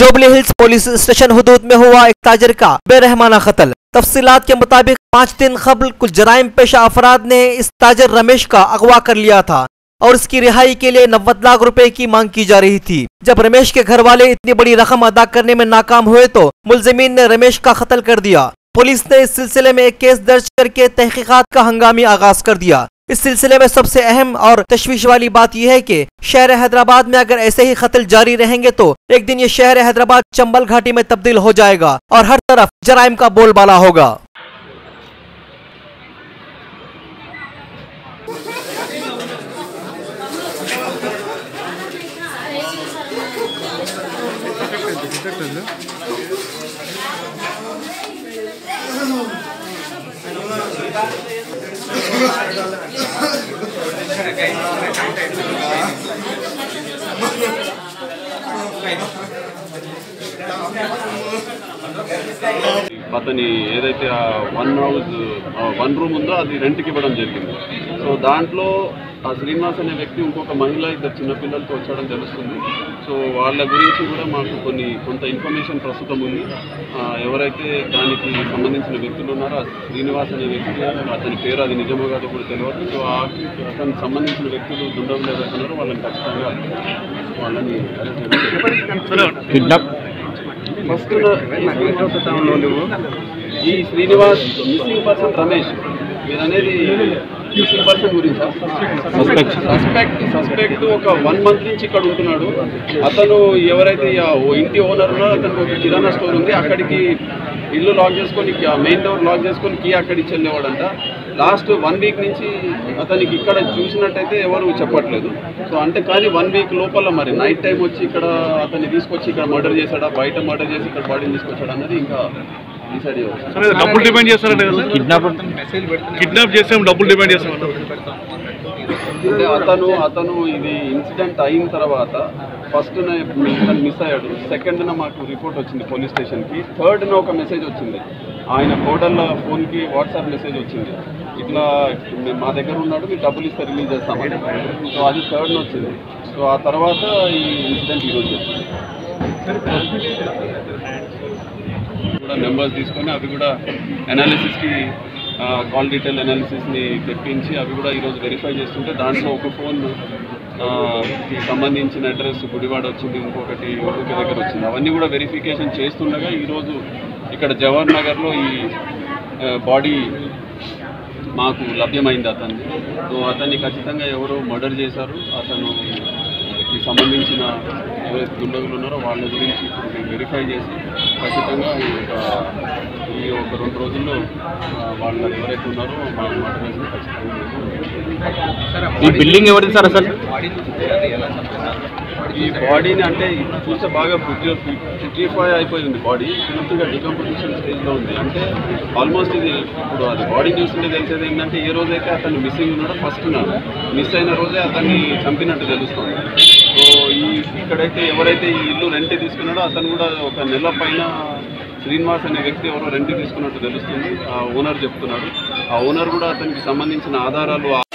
Jubilee Hills police station हुदूद में हुआ एक ताजिर का बेरहमाना कत्ल। तफसीलात के मुताबिक 5 दिन कबल कुछ जराइम पेशा अफराद ने इस ताजिर रमेश का अगवा कर लिया था और इसकी रिहाई के लिए 90 लाख रुपए की मांग की जा रही थी। जब रमेश के घर वाले इतनी बड़ी रकम अदा करने में नाकाम हुए तो मुलजिमीन ने रमेश का कत्ल कर दिया। पुलिस ने इस सिलसिले में एक केस दर्ज करके तहकीकात का हंगामी आगाज कर दिया। इस सिलसिले में सबसे अहम और तशवीश वाली बात यह है कि शहर हैदराबाद में अगर ऐसे ही कत्ल जारी रहेंगे तो एक दिन ये शहर हैदराबाद चंबल घाटी में तब्दील हो जाएगा और हर तरफ जराइम का बोलबाला होगा। అతని ఏదైతే వన్ రూమ్ ఉందో అది రెంట్కి ఇవ్వడం జరిగింది. సో దాంట్లో ఆ శ్రీనివాస్ అనే వ్యక్తి ఇంకొక మహిళ ఇద్దరు చిన్నపిల్లలతో వచ్చాడని తెలుస్తుంది. సో వాళ్ళ గురించి కూడా మాకు కొంత ఇన్ఫర్మేషన్ ప్రస్తుతం ఉంది. ఎవరైతే దానికి సంబంధించిన వ్యక్తులు ఉన్నారో ఆ శ్రీనివాస్ అనే వ్యక్తి, అతని పేరు అది నిజమో కాదో కూడా తెలియదు. సో అతనికి సంబంధించిన వ్యక్తులు దుండగులు ఎవరైతే ఉన్నారో వాళ్ళని ఖచ్చితంగా వాళ్ళని ఫస్ట్ ఈ శ్రీనివాస్ మిస్సింగ్ పర్సన్ రమేష్ మీరనేది మిస్సింగ్ పర్సన్ గురించి సస్పెక్ట్ ఒక 1 మంత్ నుంచి ఇక్కడ ఉంటున్నాడు. అతను ఎవరైతే ఇంటి ఓనర్ ఉన్నారో అతనికి ఒక కిరాణా స్టోర్ ఉంది, అక్కడికి ఇల్లు లాక్ చేసుకొని మెయిన్ డోర్ లాక్ చేసుకొని కీ అక్కడికి వెళ్ళేవాడంట. లాస్ట్ 1 వీక్ నుంచి అతనికి ఇక్కడ చూసినట్టయితే ఎవరు చెప్పట్లేదు. సో అంటే కానీ 1 వీక్ లోపల మరి నైట్ టైం వచ్చి ఇక్కడ అతన్ని తీసుకొచ్చి ఇక్కడ మర్డర్ చేశాడా, బయట మర్డర్ చేసి ఇక్కడ బాడీని తీసుకొచ్చాడు అన్నది ఇంకా డిసైడ్ అవ్వాలి. డబ్బులు డిమాండ్ చేస్తారంటే కిడ్నాప్ చేసాం, డబ్బులు డిమాండ్ చేస్తాం అంటే అతను ఇది ఇన్సిడెంట్ అయిన తర్వాత ఫస్ట్ మిస్ అయ్యాడు. సెకండ్న మాకు రిపోర్ట్ వచ్చింది పోలీస్ స్టేషన్కి. థర్డ్న ఒక మెసేజ్ వచ్చింది, ఆయన కోడళ్ళ ఫోన్కి వాట్సాప్ మెసేజ్ వచ్చింది, ఇట్లా మా దగ్గర ఉన్నాడు, మీరు డబ్బులు ఇస్తే రిలీజ్ చేస్తామని. సో అది థర్డ్న వచ్చింది. సో ఆ తర్వాత ఈ ఇన్సిడెంట్ ఈరోజు వచ్చింది. కూడా నెంబర్స్ తీసుకొని అవి కూడా అనాలిసిస్కి కాల్ డీటెయిల్ అనాలిసిస్ని తెప్పించి అవి కూడా ఈరోజు వెరిఫై చేస్తుంటే దాంట్లో ఒక ఫోన్ సంబంధించిన అడ్రస్ గుడివాడ వచ్చింది, ఇంకొకటి దగ్గర వచ్చింది. అవన్నీ కూడా వెరిఫికేషన్ చేస్తుండగా ఈరోజు ఇక్కడ జవహర్ నగర్లో ఈ బాడీ మాకు లభ్యమైంది అతన్ని. సో అతన్ని ఖచ్చితంగా ఎవరో మర్డర్ చేశారు. అతనికి సంబంధించిన ఎవరైతే దుండగులు ఉన్నారో వాళ్ళ గురించి ఇప్పుడు వెరిఫై చేసి ఖచ్చితంగా ఈ ఒక 2 రోజుల్లో వాళ్ళు ఎవరైతే ఉన్నారో వాళ్ళు మర్డర్ చేసి ఖచ్చితంగా ఈ బిల్డింగ్ ఎవరిది సార్? అసలు ఈ బాడీని అంటే చూస్తే బాగా పుట్రిఫై అయిపోయింది. బాడీ పూర్తిగా డికంపోజిషన్ స్టేజ్లో ఉంది. అంటే ఆల్మోస్ట్ ఇది ఇప్పుడు అది బాడీ చూస్తుంటే తెలిసేది ఏంటంటే ఏ రోజైతే అతను మిస్సింగ్ ఉన్నాడో ఫస్ట్ మిస్ అయిన రోజే అతన్ని చంపినట్టు తెలుస్తుంది. సో ఇక్కడైతే ఎవరైతే ఈ ఇల్లు రెంట్ తీసుకున్నాడో అతను కూడా ఒక నెల పైన శ్రీనివాస్ అనే వ్యక్తి ఎవరో రెంట్ తీసుకున్నట్టు తెలుస్తుంది. ఆ ఓనర్ చెప్తున్నాడు. ఆ ఓనర్ కూడా అతనికి సంబంధించిన ఆధారాలు